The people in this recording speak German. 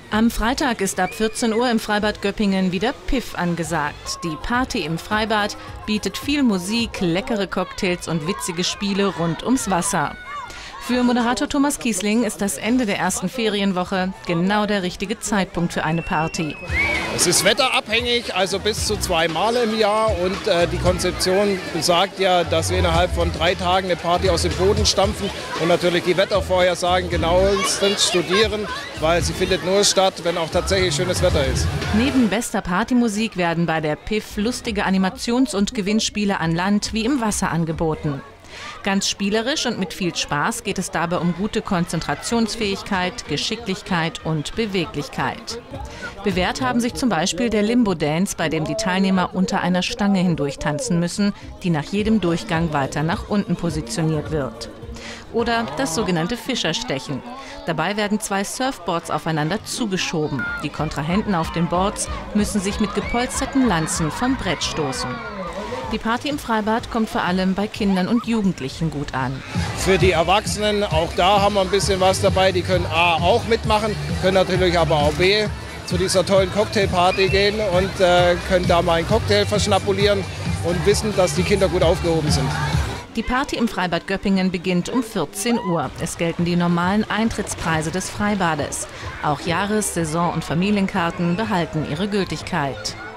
Am Freitag ist ab 14 Uhr im Freibad Göppingen wieder Piff angesagt. Die Party im Freibad bietet viel Musik, leckere Cocktails und witzige Spiele rund ums Wasser. Für Moderator Thomas Kiesling ist das Ende der ersten Ferienwoche genau der richtige Zeitpunkt für eine Party. Es ist wetterabhängig, also bis zu 2 Mal im Jahr. Und die Konzeption besagt ja, dass wir innerhalb von 3 Tagen eine Party aus dem Boden stampfen und natürlich die Wettervorhersagen genauestens studieren, weil sie findet nur statt, wenn auch tatsächlich schönes Wetter ist. Neben bester Partymusik werden bei der Piff lustige Animations- und Gewinnspiele an Land wie im Wasser angeboten. Ganz spielerisch und mit viel Spaß geht es dabei um gute Konzentrationsfähigkeit, Geschicklichkeit und Beweglichkeit. Bewährt haben sich zum Beispiel der Limbo-Dance, bei dem die Teilnehmer unter einer Stange hindurch tanzen müssen, die nach jedem Durchgang weiter nach unten positioniert wird. Oder das sogenannte Fischerstechen. Dabei werden 2 Surfboards aufeinander zugeschoben. Die Kontrahenten auf den Boards müssen sich mit gepolsterten Lanzen vom Brett stoßen. Die Party im Freibad kommt vor allem bei Kindern und Jugendlichen gut an. Für die Erwachsenen, auch da haben wir ein bisschen was dabei. Die können A auch mitmachen, können natürlich aber auch B zu dieser tollen Cocktailparty gehen und können da mal einen Cocktail verschnabulieren und wissen, dass die Kinder gut aufgehoben sind. Die Party im Freibad Göppingen beginnt um 14 Uhr. Es gelten die normalen Eintrittspreise des Freibades. Auch Jahres-, Saison- und Familienkarten behalten ihre Gültigkeit.